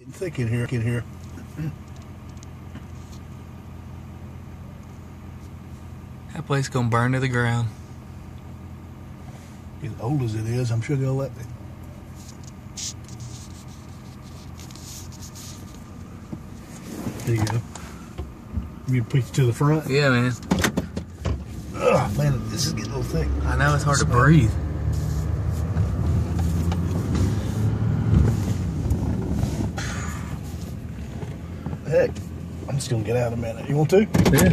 thick in here. That place gonna burn to the ground. As old as it is, I'm sure they'll let me. There you go. You push it to the front? Yeah, man. Ugh, man, this is getting a little thick. I know it's hard to breathe. Heck, I'm just gonna get out in a minute. You want to? Yeah.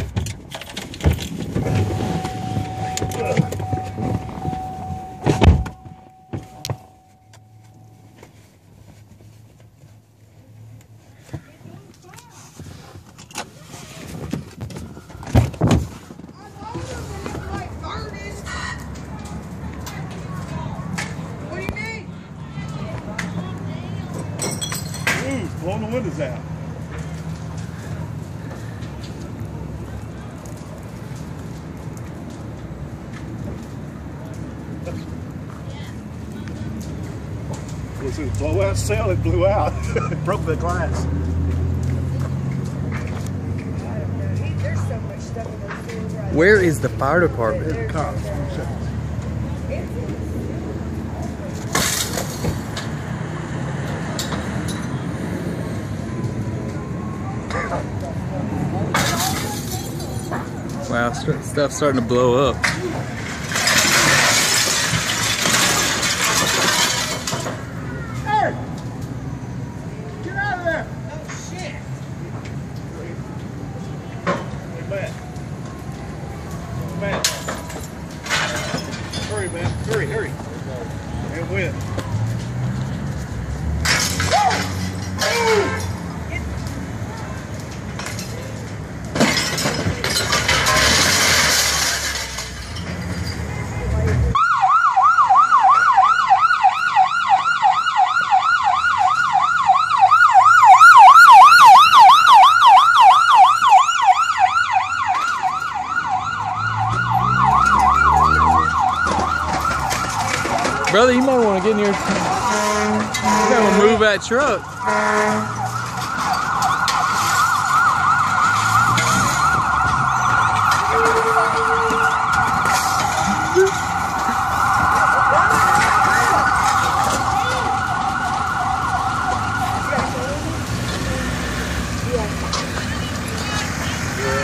Blowing the windows out. Was it a blowout cell? It blew out. It broke the glass. There's so much stuff in those fields right now. Where is the fire department? Here's the cops. Wow, stuff's starting to blow up. Hey! Get out of there! Oh shit! Hey, Matt. Matt. Hurry, man. Hurry, hurry. And win. Brother, you might want to get in your... You might want to move that truck.